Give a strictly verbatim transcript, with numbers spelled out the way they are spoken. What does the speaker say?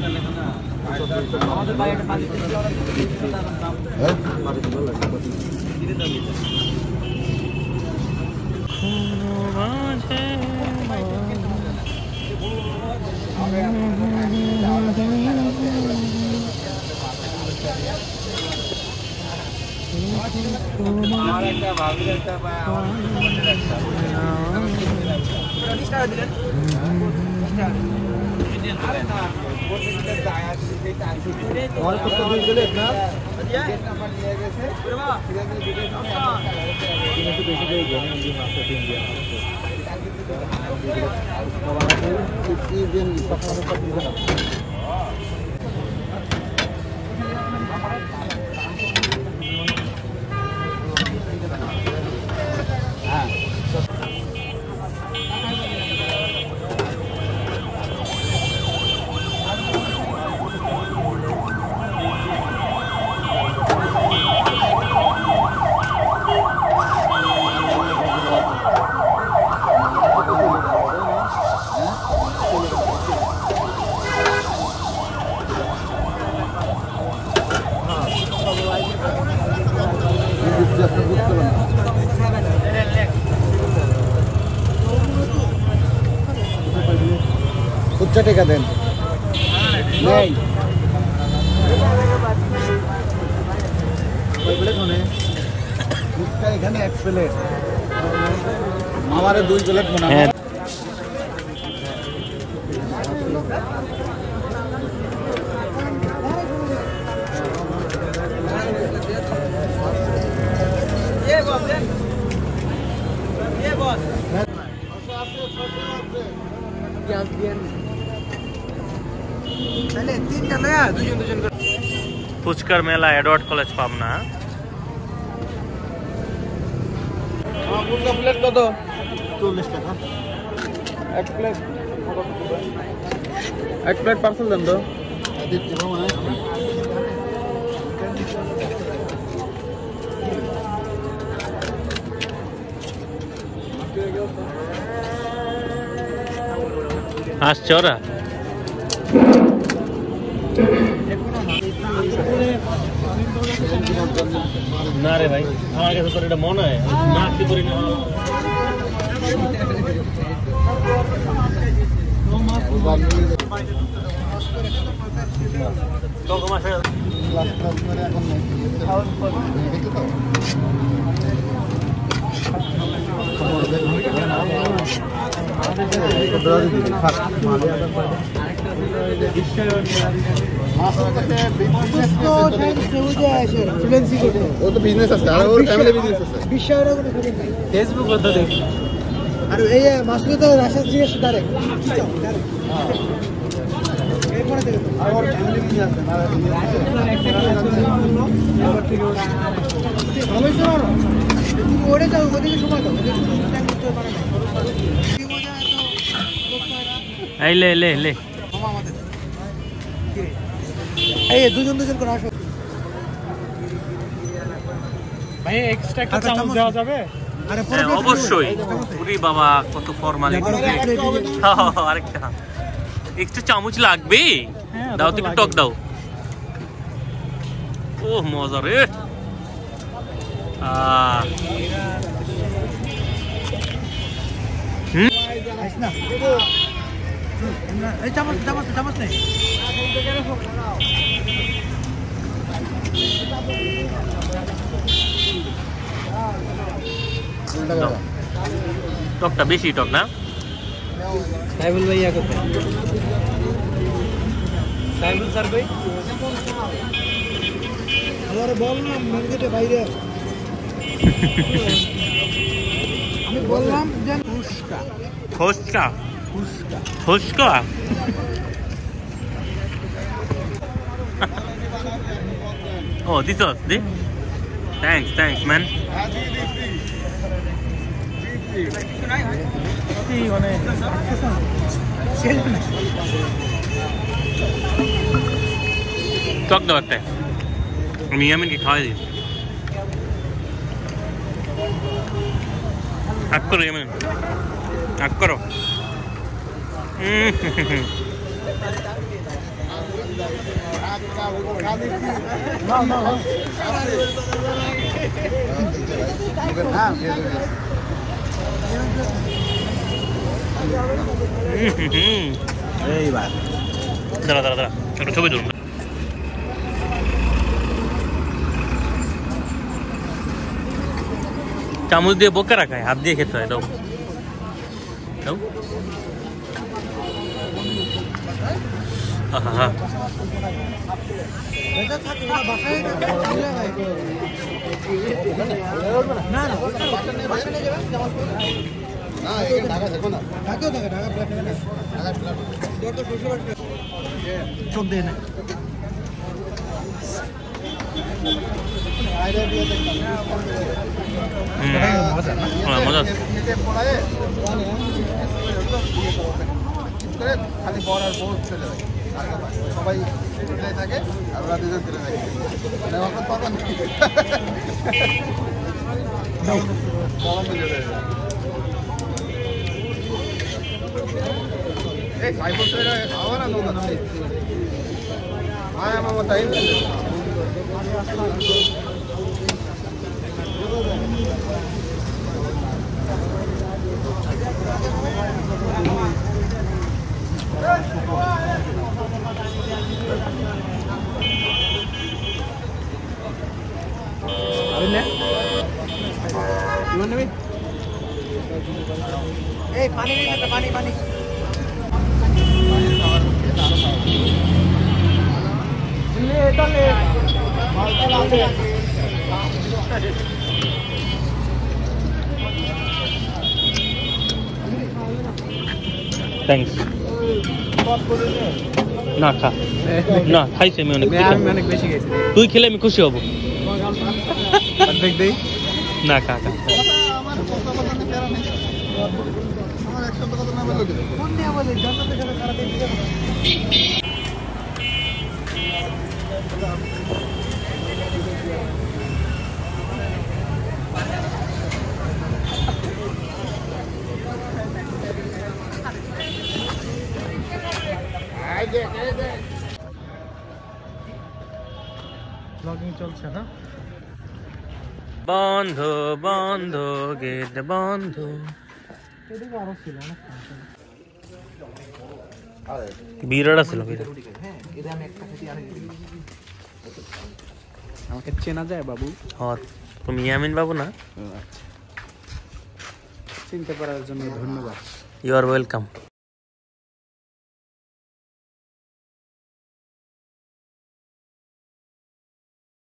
উচ্চা টেকা দেন নেই এখানে এক প্লেট আমারে দুই প্লেট মনে হয় ये बॉस ये बॉस क्या दिया पहले तीन जन है দুজন দুজন করে ফুচকার মেলা এডওয়ার্ড কলেজ পাবনা হ্যাঁ ফুচকা প্লেট কত চল্লিশ টাকা এক প্লেট এক প্লেট পার্সেল দেন তো দিচ্ছি মামা আসছে ওরা না রে ভাই আমার কাছে তোর এটা মনে হয় না কি করি না ফেসবুক আর এই মাসুদ তো রাশিয়া থেকে ডাইরেক্ট এরপরে দেখো আর ফ্যামিলি নিয়ে আসবে না এবার থেকে সময় শোনো তুমি ওরে যাও ওদিকে সময় দাও ওদিকে টাইম করতে পারে না কি মজা এত এই লে লে লে মামা আমাদের এই দুজন দুজন করে আসো ভাই এক্সট্রা একটা চামচ দেওয়া যাবে আরে অবশ্যই পুরি বাবা কত ফরমালিটি আরেকটা এক্সট্রা চামচ লাগবে দাও তো একটু টক দাও ও মজা রে আ হুম না এই চামচ চামচ চামচ নেই টকটা বেশি টক না সাইবুল ভাইয়া কোথায় সাইবুল স্যার ভাই আরে বল না মার্কেটে বাইরে আমি বললাম যে ফুসকা ফুসকা ফুসকা ফুসকা oh this was this thanks thanks man টক দাওয়াতে আমি ইয়ামিনকে খাওয়াই দিই হাক করো ইয়ামিন হাক করো এইবার দাঁড়া দাঁড়া দাঁড়া একটা ছবি ধরুন। চামচ দিয়ে বকে রাখায়, হাত দিয়ে খেতে হয়। দাও দাও। আহা চোখ দিয়ে না মজা। খালি বড় আর বড় চলে যায়, সবাই থাকে আর ওরা দুজন চলে যায়। এই সাইকেল খাওয়া না নৌকা আয় আমার টাইম পানি পানি পানি থ্যাংকস। না খা না খাইছি আমি অনেক, অনেক বেশি খাইছি। তুই খেলে আমি খুশি হব। না খা খা। ব্লগিং চলছে না? বন্ধ বন্ধ গেট বন্ধ। আরো ছিল বিরাট ছিল। আমাকে চেনা যায় বাবু? হ্যাঁ, তুমি ইয়ামিন বাবু না? চিনতে পারার জন্য ধন্যবাদ। You are welcome.